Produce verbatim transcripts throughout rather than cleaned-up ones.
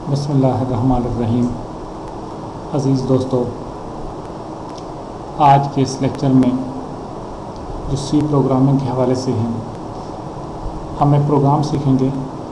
बिस्मिल्लाहिर्रहमानिर्रहीम। अज़ीज़ दोस्तों, आज के इस लेक्चर में जो सी प्रोग्रामिंग के हवाले से हैं, हम एक प्रोग्राम सीखेंगे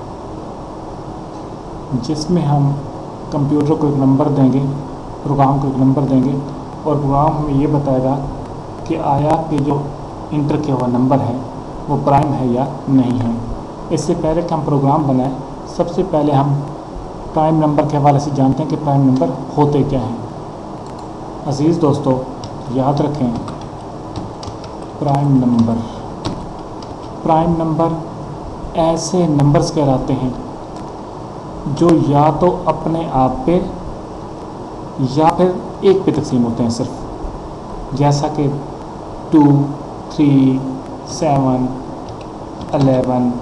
जिसमें हम कंप्यूटर को एक नंबर देंगे, प्रोग्राम को एक नंबर देंगे और प्रोग्राम हमें ये बताएगा कि आया कि जो इंटर किया हुआ नंबर है वो प्राइम है या नहीं है। इससे पहले कि हम प्रोग्राम बनाएं, सबसे पहले हम प्राइम नंबर के हवाले से जानते हैं कि प्राइम नंबर होते क्या हैं। अज़ीज़ दोस्तों, याद रखें, प्राइम नंबर प्राइम नंबर ऐसे नंबर्स कहलाते हैं जो या तो अपने आप पे या फिर एक पे तकसीम होते हैं सिर्फ, जैसा कि two, three, seven, eleven,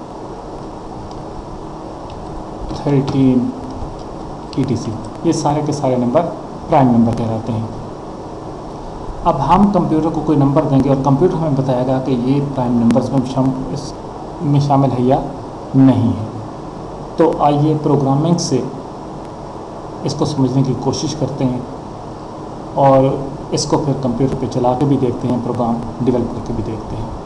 thirteen, E T C. ये सारे के सारे नंबर प्राइम नंबर कहलाते हैं। अब हम कंप्यूटर को कोई नंबर देंगे और कंप्यूटर हमें बताएगा कि ये प्राइम नंबर्स में शाम इसमें शामिल है या नहीं है। तो आइए प्रोग्रामिंग से इसको समझने की कोशिश करते हैं और इसको फिर कंप्यूटर पे चला के भी देखते हैं, प्रोग्राम डेवलप करके भी देखते हैं।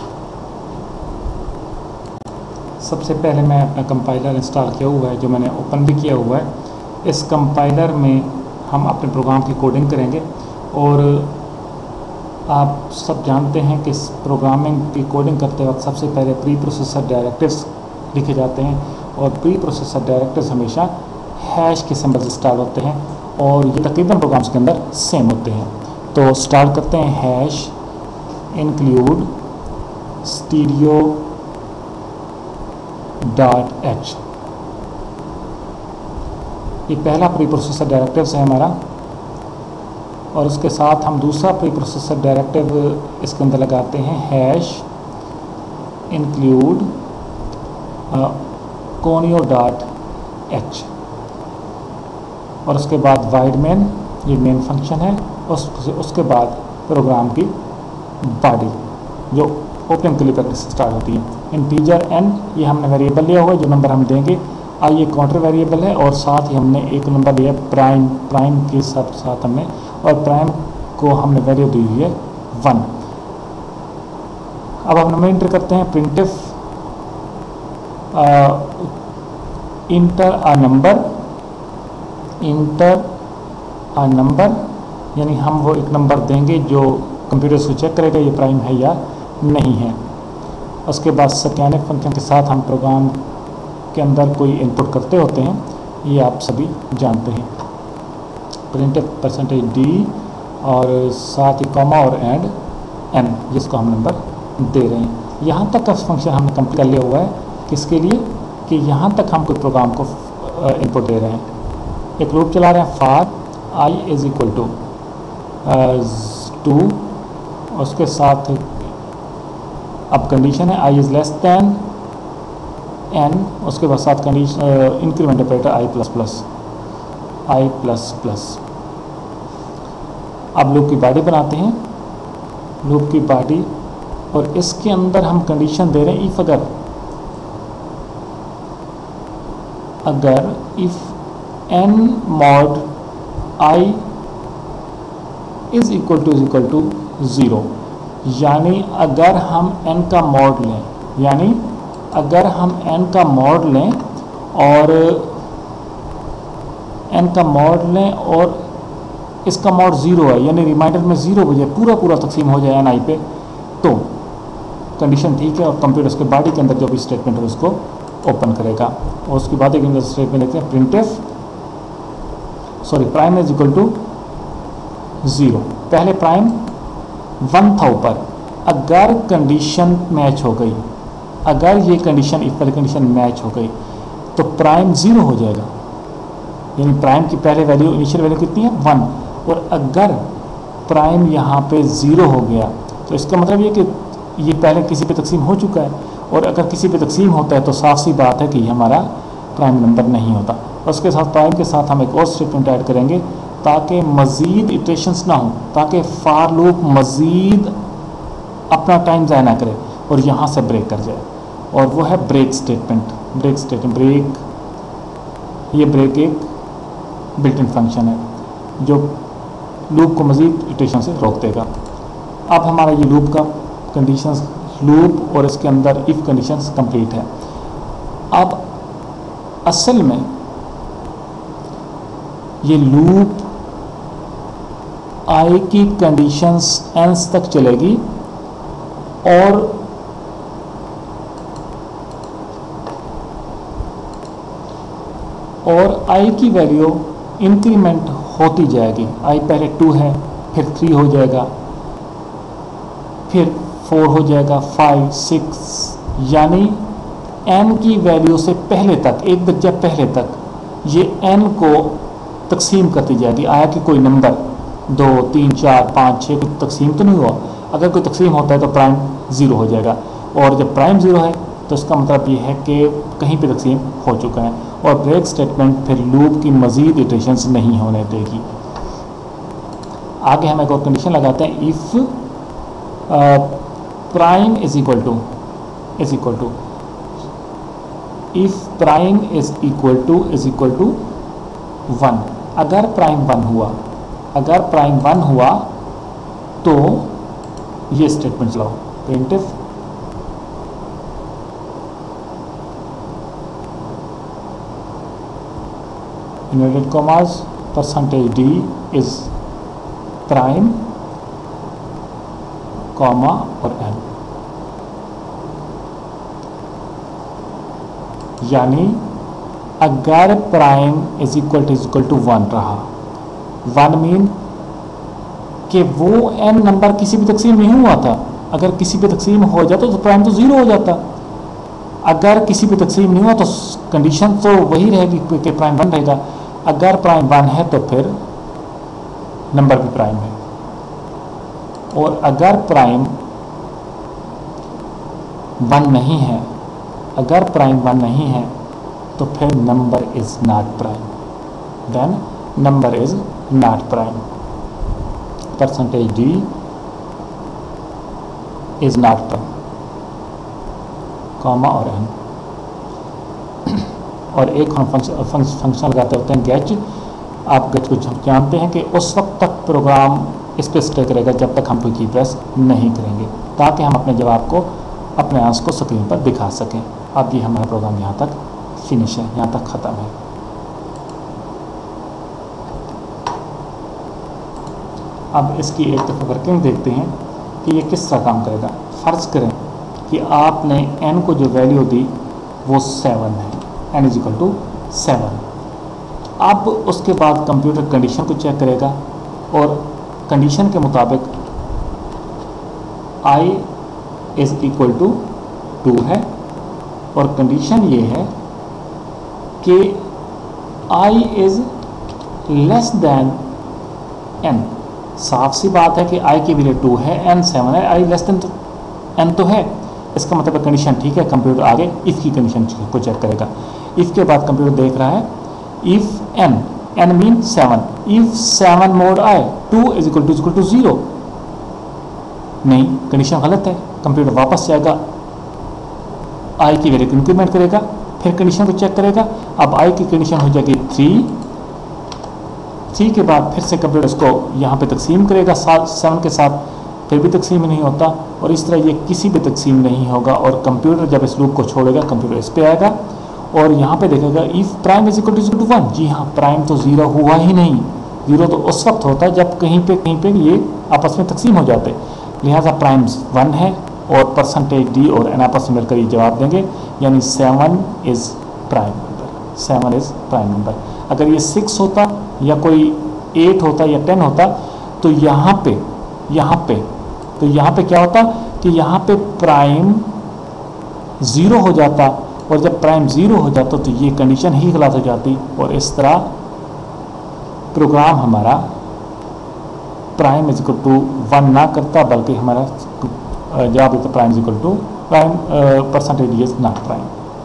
सबसे पहले मैं अपना कंपाइलर इंस्टॉल किया हुआ है, जो मैंने ओपन भी किया हुआ है। इस कंपाइलर में हम अपने प्रोग्राम की कोडिंग करेंगे और आप सब जानते हैं कि इस प्रोग्रामिंग की कोडिंग करते वक्त सबसे पहले प्री प्रोसेसर डायरेक्टर्स लिखे जाते हैं और प्री प्रोसेसर डायरेक्टर्स हमेशा हैश के सिंबल से स्टार्ट होते हैं और ये तकरीबन प्रोग्राम्स के अंदर सेम होते हैं। तो स्टार्ट करते हैं hash include stereo dot h. ये पहला प्री प्रोसेसर डायरेक्टिव है हमारा और उसके साथ हम दूसरा प्री प्रोसेसर डायरेक्टिव इसके अंदर लगाते हैं, hash include conio dot h. और उसके बाद वाइड मेन, ये मेन फंक्शन है। उस, उसके बाद प्रोग्राम की बॉडी जो ओपनिंग क्लिप से स्टार्ट होती है। इंटीजर एन, ये हमने वेरिएबल लिया हुआ है जो नंबर हम देंगे। आई ये काउंटर वेरिएबल है और साथ ही हमने एक नंबर लिया प्राइम प्राइम के साथ साथ हमने, और प्राइम को हमने वैल्यू दी हुई है वन। अब हम नंबर इंटर करते हैं, printf enter a number enter a number, यानी हम वो एक नंबर देंगे जो कंप्यूटर से चेक करेगा ये प्राइम है या नहीं है। उसके बाद स्कैनफ फंक्शन के साथ हम प्रोग्राम के अंदर कोई इनपुट करते होते हैं, ये आप सभी जानते हैं। प्रिंटिफ परसेंटेज डी और साथ ही कॉमा और एंड एन, जिसको हम नंबर दे रहे हैं। यहाँ तक का फंक्शन हमने कंप्लीट कर लिया हुआ है। किसके लिए? कि यहाँ तक हम कोई प्रोग्राम को इनपुट दे रहे हैं। एक लूप चला रहे हैं, for I is equal to two, उसके साथ अब कंडीशन है I is less than N, उसके बाद साथ condition increment operator I plus plus I plus plus. अब लूप की बॉडी बनाते हैं, लूप की बॉडी, और इसके अंदर हम कंडीशन दे रहे हैं इफ अगर अगर if N mod I is equal to is equal to zero, यानी अगर हम n का मॉड लें, यानी अगर हम n का मॉड लें और n का मॉड लें और इसका मॉड ज़ीरो है, यानी रिमाइंडर में ज़ीरो हो जाए, पूरा पूरा तकसीम हो जाए ni पे, तो कंडीशन ठीक है और कंप्यूटर उसके बॉडी के अंदर जो भी स्टेटमेंट है उसको ओपन करेगा। और उसके बाद एक अंदर स्टेटमेंट लिखते हैं, printf sorry prime is equal to zero. पहले प्राइम वन था ऊपर, अगर कंडीशन मैच हो गई, अगर ये कंडीशन इफ वाली कंडीशन मैच हो गई तो प्राइम ज़ीरो हो जाएगा, यानी प्राइम की पहले वैल्यू इनिशियल वैल्यू कितनी है वन, और अगर प्राइम यहाँ पे ज़ीरो हो गया तो इसका मतलब ये कि ये पहले किसी पे तकसीम हो चुका है, और अगर किसी पे तकसीम होता है तो साफ सी बात है कि ये हमारा प्राइम नंबर नहीं होता। उसके साथ प्राइम के साथ हम एक और स्टेटमेंट ऐड करेंगे ताकि मज़ीद इटरेशंस ना हो, ताकि फार लूप मज़ीद अपना टाइम ज़ाया ना करे और यहाँ से ब्रेक कर जाए, और वो है break statement. Break statement break ये ब्रेक एक बिल्ट इन फंक्शन है जो लूप को मज़ीद इटरेशन से रोक देगा। अब हमारा ये लूप का कंडीशंस लूप और इसके अंदर इफ़ कंडीशंस कंप्लीट है। अब असल में ये लूप आई की कंडीशंस एंस तक चलेगी और और आई की वैल्यू इंक्रीमेंट होती जाएगी। आई पहले टू है, फिर थ्री हो जाएगा, फिर फोर हो जाएगा, फाइव, सिक्स, यानी एन की वैल्यू से पहले तक, एक दर्जा पहले तक ये एन को तकसीम करती जाएगी। आया कि कोई नंबर दो, तीन, चार, पाँच, छः कोई तकसीम तो नहीं हुआ। अगर कोई तकसीम होता है तो प्राइम ज़ीरो हो जाएगा, और जब प्राइम ज़ीरो है तो इसका मतलब ये है कि कहीं पे तकसीम हो चुका है, और ब्रेक स्टेटमेंट फिर लूप की मज़ीद इटरेशंस नहीं होने देगी। आगे हम एक और कंडीशन लगाते हैं, if prime is equal to is equal to if prime is equal to is equal to one. अगर प्राइम वन हुआ अगर प्राइम वन हुआ तो ये स्टेटमेंट लाओ, printf inverted commas percentage D is prime comma और एन, यानी अगर prime is equal to is equal to one रहा, वन मीन कि वो एन नंबर किसी भी तकसीम नहीं हुआ था। अगर किसी पे तकसीम हो जाता तो प्राइम तो ज़ीरो हो जाता। अगर किसी पे तकसीम नहीं हुआ तो कंडीशन तो वही रहेगी कि प्राइम वन रहेगा। अगर प्राइम वन है तो फिर नंबर भी प्राइम है, और अगर प्राइम वन नहीं है अगर प्राइम वन नहीं है तो फिर number is not prime, then number is not prime. Percentage D is not prime, comma और एन। और एक हम फंक्शन फंक्शन लगाते होते हैं गेच। आप गेच को जानते हैं कि उस वक्त तक प्रोग्राम इस पर स्टे करेगा जब तक हम कोई की प्रेस नहीं करेंगे, ताकि हम अपने जवाब को अपने आंसर को स्क्रीन पर दिखा सकें। अब ये हमारा प्रोग्राम यहाँ तक फिनिश है, यहाँ तक ख़त्म है। अब इसकी एक दफ़ा वर्किंग देखते हैं कि ये किस तरह काम करेगा। फ़र्ज़ करें कि आपने n को जो वैल्यू दी वो सेवन है, n is equal to seven. अब उसके बाद कंप्यूटर कंडीशन को चेक करेगा और कंडीशन के मुताबिक i is equal to two है, और कंडीशन ये है कि i is less than n। साफ सी बात है कि i की वैल्यू टू है, n सेवन है, i लेस दैन n तो है। इसका मतलब कंडीशन ठीक है। कंप्यूटर आगे इफ़ की कंडीशन को चेक करेगा। इफ़ के बाद कंप्यूटर देख रहा है if n n mean seven, if seven mod I two is equal to is equal to zero. नहीं, कंडीशन गलत है। कंप्यूटर वापस जाएगा, i की वैल्यू इंक्रीमेंट करेगा, फिर कंडीशन को चेक करेगा। अब i की कंडीशन हो जाएगी थ्री। थ्री के बाद फिर से कंप्यूटर इसको यहाँ पे तकसीम करेगा सात सेवन के साथ, फिर भी तकसीम नहीं होता, और इस तरह ये किसी भी तकसीम नहीं होगा। और कंप्यूटर जब इस लूप को छोड़ेगा कंप्यूटर इस पे आएगा और यहाँ पे देखेगा if prime is equal to equal to one. जी हाँ, प्राइम तो ज़ीरो हुआ ही नहीं। ज़ीरो तो उस वक्त होता है जब कहीं पे कहीं पे ये आपस में तकसीम हो जाते, लिहाजा प्राइम वन है और परसेंटेज डी और एन आपस में मिलकर ये जवाब देंगे, यानी seven is prime number. Seven is prime number. अगर ये सिक्स होता या कोई एट होता या टेन होता तो यहाँ पे यहाँ पे तो यहाँ पे क्या होता कि यहाँ पे प्राइम ज़ीरो हो जाता, और जब प्राइम ज़ीरो हो जाता तो ये कंडीशन ही गलत हो जाती, और इस तरह प्रोग्राम हमारा prime is equal to one ना करता, बल्कि हमारा जवाब देता prime is equal to prime percentage is not prime.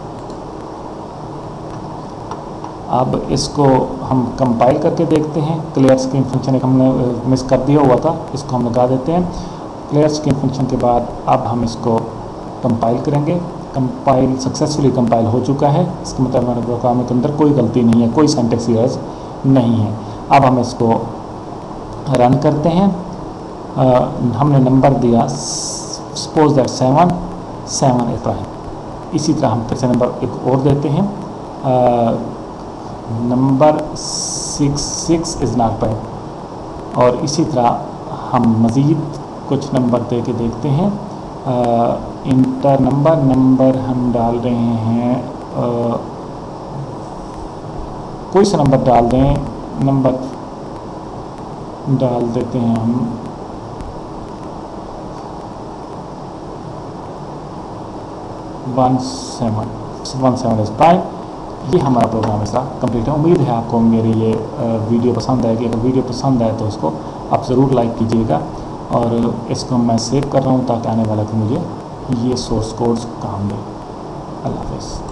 अब इसको हम कंपाइल करके देखते हैं। क्लियर स्क्रीन फंक्शन एक हमने मिस कर दिया हुआ था, इसको हम लगा देते हैं। क्लियर स्क्रीन फंक्शन के बाद अब हम इसको कंपाइल करेंगे कंपाइल सक्सेसफुली कंपाइल हो चुका है। इसका मतलब हमारे प्रोग्राम के अंदर कोई गलती नहीं है, कोई सिंटैक्स एरर्स नहीं है। अब हम इसको रन करते हैं। आ, हमने नंबर दिया suppose that seven seven is prime. इसी तरह हम फिर से नंबर एक और देते हैं, number six six is not prime. और इसी तरह हम मज़ीद कुछ नंबर दे के देखते हैं। आ, इंटर नंबर नंबर हम डाल रहे हैं, आ, कोई सा नंबर डाल दें, नंबर डाल देते हैं हम one seven one seven is prime. ये हमारा प्रोग्राम ऐसा कंप्लीट है। उम्मीद है आपको मेरी ये वीडियो पसंद आएगी। अगर वीडियो पसंद आए तो उसको आप ज़रूर लाइक कीजिएगा, और इसको मैं सेव कर रहा हूँ ताकि आने वाला कि मुझे ये सोर्स कोड्स काम दे। अल्लाह हाफ़िज़।